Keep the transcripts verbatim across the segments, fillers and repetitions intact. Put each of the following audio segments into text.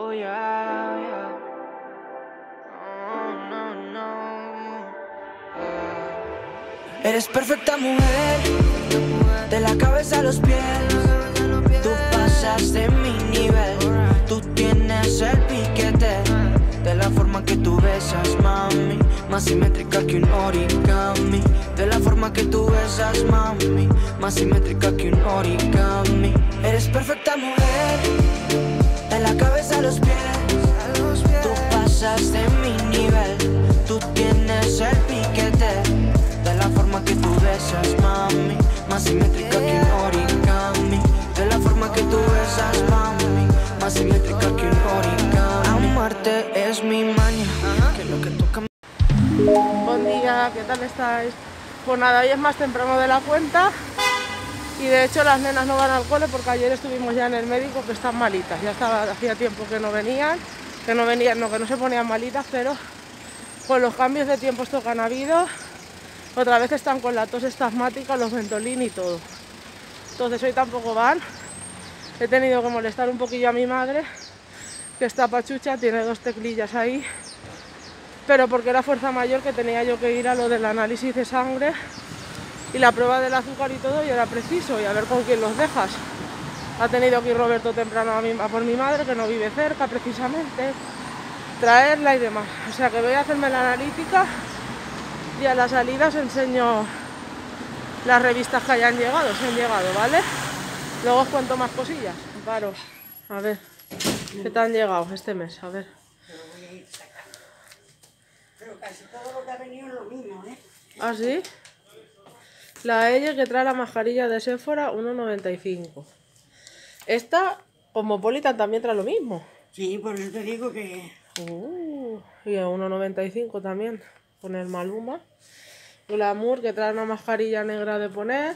Oh, yeah, yeah. Oh, no, no. Yeah. Eres perfecta mujer, de la cabeza a los pies. Tú pasas de mi nivel. Tú tienes el piquete, de la forma que tú besas, mami, más simétrica que un origami. De la forma que tú besas, mami, más simétrica que un origami. Eres perfecta mujer, de la cabeza a los pies. Tú pasas de mi nivel. Tú tienes el piquete, de la forma que tú besas, mami, más simétrica que un origami. De la forma que tú besas, mami, más simétrica que un origami. Amarte es mi maña, que lo que toca. Buen día, ¿qué tal estáis? Pues nada, hoy es más temprano de la cuenta. Y de hecho las nenas no van al cole porque ayer estuvimos ya en el médico, que están malitas. Ya estaba, hacía tiempo que no venían, que no venían, no, que no se ponían malitas, pero con los cambios de tiempo estos que han habido, otra vez están con la tos asmática, los Ventolin y todo. Entonces hoy tampoco van. He tenido que molestar un poquillo a mi madre, que está pachucha, tiene dos teclillas ahí, pero porque era fuerza mayor, que tenía yo que ir a lo del análisis de sangre y la prueba del azúcar y todo, y era preciso, y a ver con quién los dejas. Ha tenido que ir Roberto temprano a, mi, a por mi madre, que no vive cerca precisamente, traerla y demás. O sea que voy a hacerme la analítica y a la salida os enseño las revistas que hayan llegado, si han llegado, ¿vale? Luego os cuento más cosillas. Paro. A ver, ¿qué te han llegado este mes? A ver. Pero voy a ir sacando. Pero casi todo lo que ha venido es lo mismo, ¿eh? ¿Ah, sí? La Elle que trae la mascarilla de Sephora, uno noventa y cinco. Esta, Cosmopolitan, también trae lo mismo. Sí, por eso te digo que... Uh, y a uno noventa y cinco también, con el Maluma. Glamour, que trae una mascarilla negra de poner.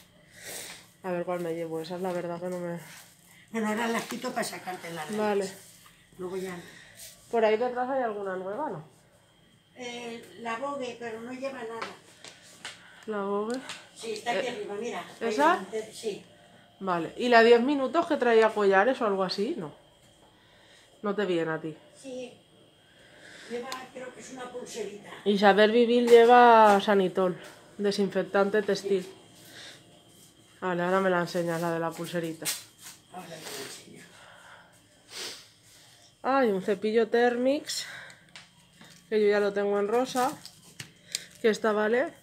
A ver cuál me llevo, esa es la verdad que no me... Bueno, ahora las quito para sacarte las revistas. Vale. Luego ya... Por ahí detrás hay alguna nueva, ¿no? Eh, la Vogue, pero no lleva nada. La Vogue. Sí, está aquí Eh, arriba, mira. ¿esa? Ahí, sí. Vale. ¿Y la diez minutos que traía collares o algo así? No. No te viene a ti. Sí. Lleva, creo que es una pulserita. Isabel Vivil lleva Sanitol, desinfectante textil. Vale, ahora me la enseñas, la de la pulserita. Ahora te lo enseño. Hay un cepillo Thermix, que yo ya lo tengo en rosa, que esta vale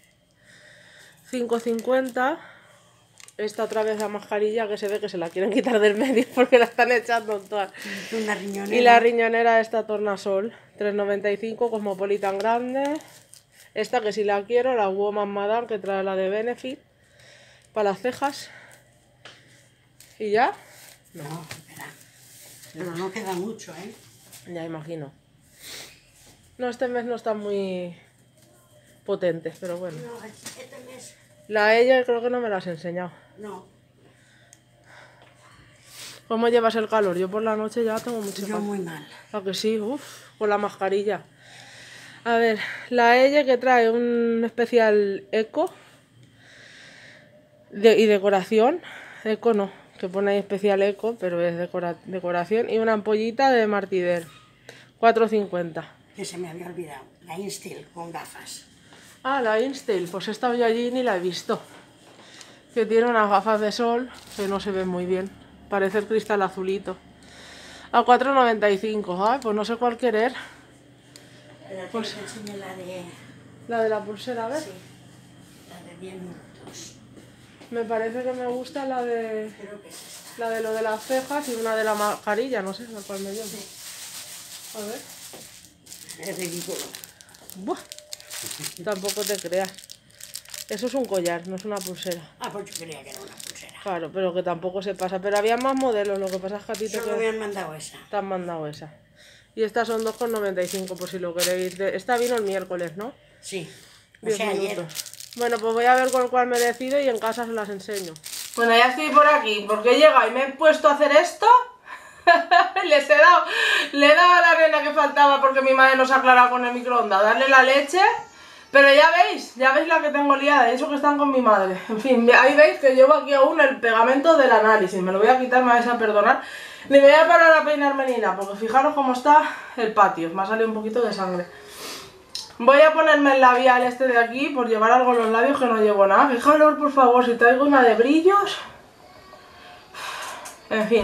cinco cincuenta. Esta otra vez la mascarilla, que se ve que se la quieren quitar del medio porque la están echando en todas. Una riñonera. Y la riñonera esta Tornasol, tres noventa y cinco, Cosmopolitan grande. Esta que si la quiero, la Woman Madame, que trae la de Benefit, para las cejas. ¿Y ya? No, espera. Pero no queda mucho, ¿eh? Ya imagino. No, este mes no está muy potente, pero bueno. No, este mes... La ella creo que no me la has enseñado. No. ¿Cómo llevas el calor? Yo por la noche ya tengo mucho Yo calor. muy mal. ¿A que sí? Uf, con la mascarilla. A ver, la Elle que trae un especial eco de, y decoración. Eco no, que pone ahí especial eco, pero es decora, decoración. Y una ampollita de Martider, cuatro cincuenta. Que se me había olvidado. La Instil con gafas. Ah, la Instil, pues he estado yo allí y ni la he visto. Que tiene unas gafas de sol que no se ven muy bien. Parece el cristal azulito. A cuatro noventa y cinco. Ay, pues no sé cuál querer. Pero Pues- te enseño la de... La de la pulsera, a ver. Sí. La de diez minutos. Me parece que me gusta la de Creo que es esta. la de lo de las cejas y una de la mascarilla, no sé la cual me llevo. A ver. Es ridículo. Buah. Tampoco te creas. Eso es un collar, no es una pulsera. Ah, pues yo creía que era una pulsera. Claro, pero que tampoco se pasa. Pero había más modelos, lo que pasa es que a ti te, Solo me queda- han mandado esa. te han mandado esa. Y estas son dos con noventa y cinco por si lo queréis. De- Esta vino el miércoles, ¿no? Sí. O diez sea, ayer. minutos. Bueno, pues voy a ver con cuál me decido y en casa se las enseño. Bueno, ya estoy por aquí, porque he llegado y me he puesto a hacer esto. Les he dado, le he dado a la nena que faltaba porque mi madre nos ha aclarado con el microondas, darle la leche. Pero ya veis, ya veis la que tengo liada, y eso que están con mi madre. En fin, ahí veis que llevo aquí aún el pegamento del análisis. Me lo voy a quitar, me vais a perdonar. Ni me voy a parar a peinarme ni nada, porque fijaros cómo está el patio. Me ha salido un poquito de sangre. Voy a ponerme el labial este de aquí, por llevar algo en los labios que no llevo nada. Fijaros, por favor, si traigo una de brillos. En fin.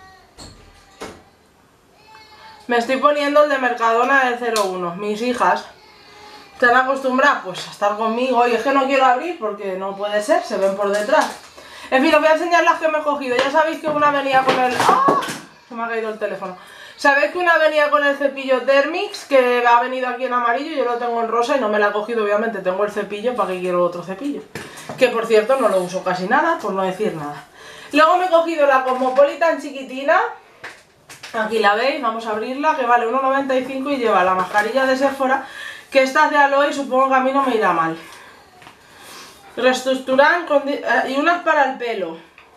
Me estoy poniendo el de Mercadona del cero uno. Mis hijas se han acostumbrado pues a estar conmigo y es que no quiero abrir porque no puede ser, se ven por detrás. En fin, os voy a enseñar las que me he cogido. Ya sabéis que una venía con el... ¡Ah! Se me ha caído el teléfono. Sabéis que una venía con el cepillo Thermix, que ha venido aquí en amarillo, yo lo tengo en rosa y no me la he cogido, obviamente tengo el cepillo, ¿para qué quiero otro cepillo? Que por cierto no lo uso casi nada, por no decir nada. Luego me he cogido la Cosmopolitan chiquitina. Aquí la veis, vamos a abrirla, que vale uno noventa y cinco y lleva la mascarilla de Sephora, que esta es de aloe y supongo que a mí no me irá mal. Reestructuran y una es para el pelo.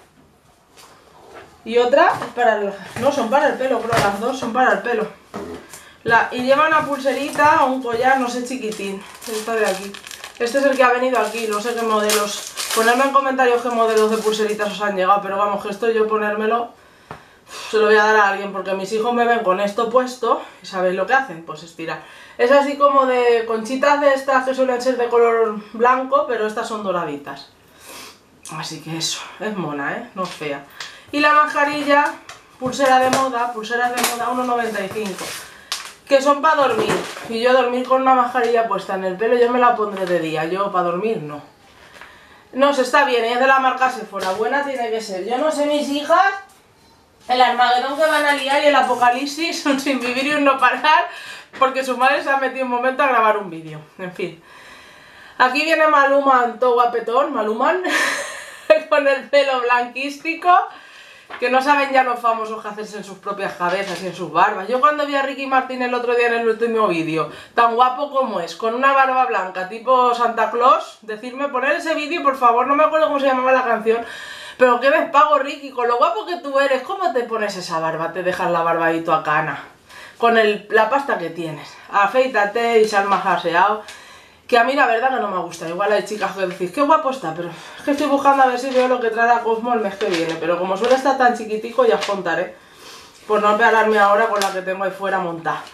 Y otra es para el... No, son para el pelo, creo, las dos son para el pelo. La... Y lleva una pulserita o un collar, no sé, chiquitín. Esta de aquí. Este es el que ha venido aquí, no sé qué modelos. Ponedme en comentarios qué modelos de pulseritas os han llegado, pero vamos, que esto yo ponérmelo... Se lo voy a dar a alguien porque mis hijos me ven con esto puesto y ¿sabéis lo que hacen? Pues estirar. Es así como de conchitas de estas que suelen ser de color blanco, pero estas son doraditas. Así que eso, es mona, ¿eh? No es fea. Y la mascarilla, pulsera de moda, pulseras de moda uno noventa y cinco. Que son para dormir. Y yo dormir con una mascarilla puesta en el pelo, yo me la pondré de día. Yo para dormir no. No sé, está bien, es de la marca Sephora. Buena tiene que ser. Yo no sé mis hijas... El Armagedón que van a liar y el apocalipsis sin vivir y un no parar porque su madre se ha metido un momento a grabar un vídeo. En fin. Aquí viene Maluman, todo guapetón, Maluman, con el pelo blanquístico, que no saben ya los famosos que hacerse en sus propias cabezas y en sus barbas. Yo cuando vi a Ricky Martin el otro día en el último vídeo, tan guapo como es, con una barba blanca tipo Santa Claus, decirme poner ese vídeo, por favor, no me acuerdo cómo se llamaba la canción. Pero qué despago, Ricky, con lo guapo que tú eres, ¿cómo te pones esa barba? Te dejas la barba ahí toda cana. Con el, la pasta que tienes. Afeítate y sal más aseado. Que a mí la verdad que no me gusta. Igual hay chicas que decís, qué guapo está, pero es que estoy buscando a ver si veo lo que trae la Cosmo el mes que viene. Pero como suele estar tan chiquitico, ya os contaré. Por no pegarme ahora con la que tengo ahí fuera montada.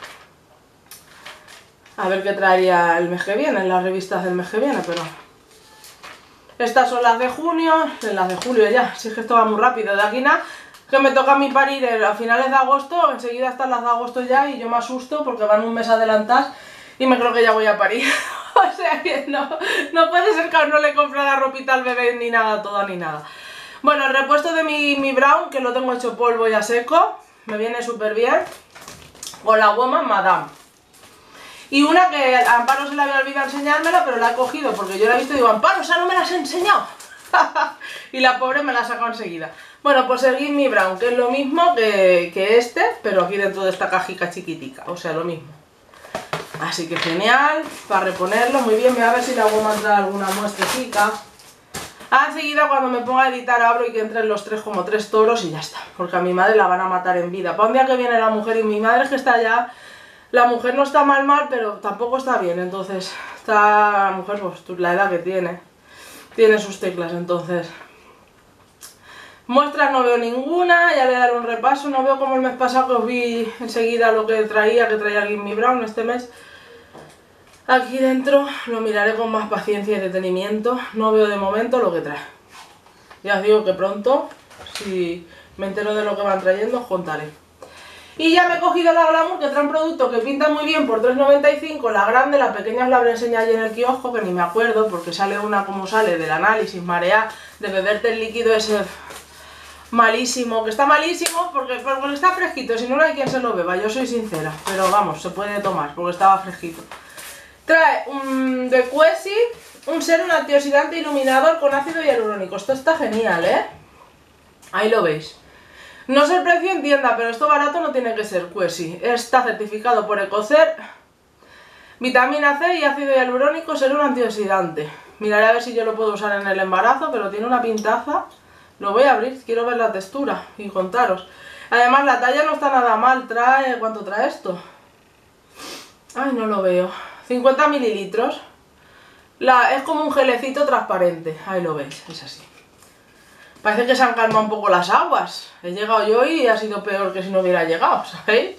A ver qué traería el mes que viene, en las revistas del mes que viene, pero... Estas son las de junio, las de julio ya, si es que esto va muy rápido. De aquí nada, que me toca a mí parir a finales de agosto, enseguida están las de agosto ya y yo me asusto porque van un mes adelantadas y me creo que ya voy a parir. O sea que no, no puede ser que no le compre la ropita al bebé ni nada, toda ni nada. Bueno, el repuesto de mi, mi brown, que lo tengo hecho polvo y a seco, me viene súper bien, con la Woman Madame. Y una que a Amparo se le había olvidado enseñármela, pero la he cogido porque yo la he visto y digo, Amparo, esa no me la has enseñado. Y la pobre me la ha sacado enseguida. Bueno, pues el Give Me Brown, que es lo mismo que, que este, pero aquí dentro de esta cajica chiquitica, o sea, lo mismo. Así que genial, para reponerlo, muy bien. Voy a ver si le hago mandar alguna muestrecita. Ah, enseguida cuando me ponga a editar abro y que entren los tres como tres toros y ya está. Porque a mi madre la van a matar en vida. Para un día que viene la mujer y mi madre es que está ya... La mujer no está mal mal, pero tampoco está bien, entonces está la mujer, pues la edad que tiene, tiene sus teclas, entonces... Muestras no veo ninguna, ya le daré un repaso, no veo como el mes pasado que os vi enseguida lo que traía, que traía Give Me Brown este mes. Aquí dentro lo miraré con más paciencia y detenimiento, no veo de momento lo que trae. Ya os digo que pronto, si me entero de lo que van trayendo, os contaré. Y ya me he cogido la Glamour, que trae un producto que pinta muy bien por tres noventa y cinco, la grande, la pequeña os la habré enseñado allí en el kiosco, que ni me acuerdo, porque sale una como sale del análisis, marea, de beberte el líquido ese malísimo, que está malísimo porque, porque está fresquito, si no, no hay quien se lo beba, yo soy sincera, pero vamos, se puede tomar, porque estaba fresquito. Trae un de Quesi, un serum antioxidante iluminador con ácido hialurónico, esto está genial, ¿eh? Ahí lo veis. No sé el precio en tienda, pero esto barato no tiene que ser, Quesi. Está certificado por Ecocer, vitamina C y ácido hialurónico, serum antioxidante. Miraré a ver si yo lo puedo usar en el embarazo, pero tiene una pintaza. Lo voy a abrir, quiero ver la textura y contaros. Además la talla no está nada mal, trae... ¿Cuánto trae esto? Ay, no lo veo. cincuenta mililitros. La, es como un gelecito transparente, ahí lo veis, es así. Parece que se han calmado un poco las aguas. He llegado yo y ha sido peor que si no hubiera llegado, ¿sabéis?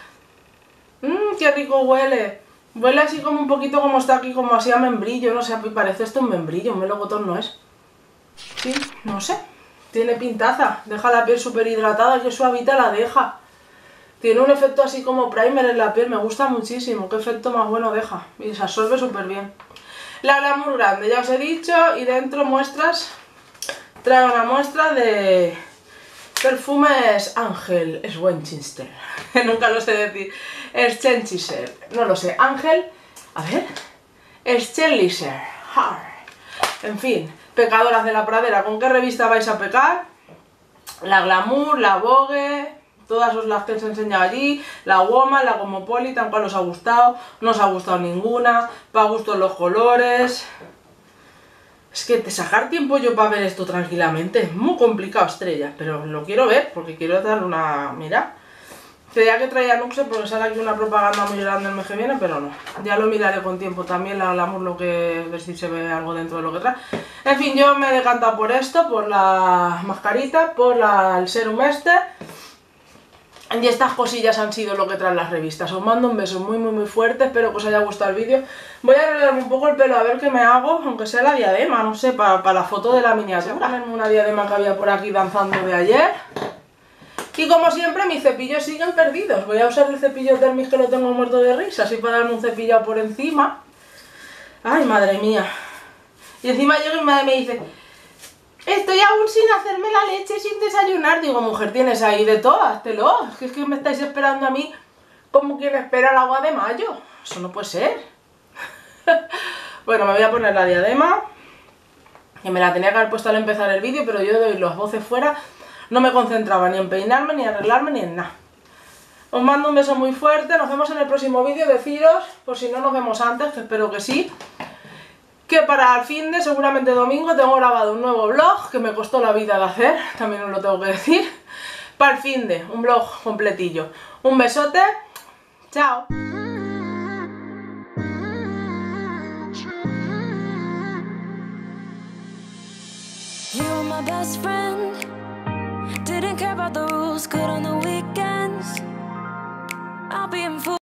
Mmm, qué rico huele. Huele así como un poquito como está aquí, como así a membrillo, no sé, parece esto un membrillo, un melocotón no es. Sí, no sé. Tiene pintaza, deja la piel súper hidratada, que suavita la deja. Tiene un efecto así como primer en la piel, me gusta muchísimo, qué efecto más bueno deja. Y se absorbe súper bien. La Glamour grande, ya os he dicho, y dentro muestras, trae una muestra de perfumes Ángel Schwenchinster. Nunca lo sé decir. Schwenchinster, no lo sé. Ángel, a ver, Schwenchinster. En fin, pecadoras de la pradera. ¿Con qué revista vais a pecar? La Glamour, la Vogue, todas las que os he enseñado allí, la Woman, la Cosmopolitan, ¿cuál os ha gustado? No os ha gustado ninguna, para gusto los colores. Es que te sacar tiempo yo para ver esto tranquilamente es muy complicado, Estrella, pero lo quiero ver porque quiero dar una... Mira, creía que traía Nuxe porque sale aquí una propaganda muy grande el mes que viene, pero no. Ya lo miraré con tiempo también, la Glamour, lo que, ver si se ve algo dentro de lo que trae. En fin, yo me he decantado por esto, por la mascarita, por la, el serum este. Y estas cosillas han sido lo que traen las revistas. Os mando un beso muy muy muy fuerte, espero que os haya gustado el vídeo. Voy a arreglarme un poco el pelo a ver qué me hago, aunque sea la diadema, no sé, para, para la foto de la miniatura. Voy a ponerme una diadema que había por aquí danzando de ayer. Y como siempre mis cepillos siguen perdidos. Voy a usar el cepillo Thermix que lo tengo muerto de risa, así para darme un cepillado por encima. Ay, madre mía. Y encima llega y mi madre me dice... Estoy aún sin hacerme la leche, sin desayunar. Digo, mujer, tienes ahí de todo, háztelo. Es que, es que me estáis esperando a mí como quien espera el agua de mayo. Eso no puede ser. Bueno, me voy a poner la diadema, que me la tenía que haber puesto al empezar el vídeo, pero yo doy las voces fuera. No me concentraba ni en peinarme, ni en arreglarme, ni en nada. Os mando un beso muy fuerte. Nos vemos en el próximo vídeo. Deciros, por si no nos vemos antes, que espero que sí, que para el fin de, seguramente domingo, tengo grabado un nuevo vlog que me costó la vida de hacer, también os lo tengo que decir. Para el fin de, un vlog completillo. Un besote, chao. You were my best friend. Didn't care about the rules, good on the weekends. I'll be in full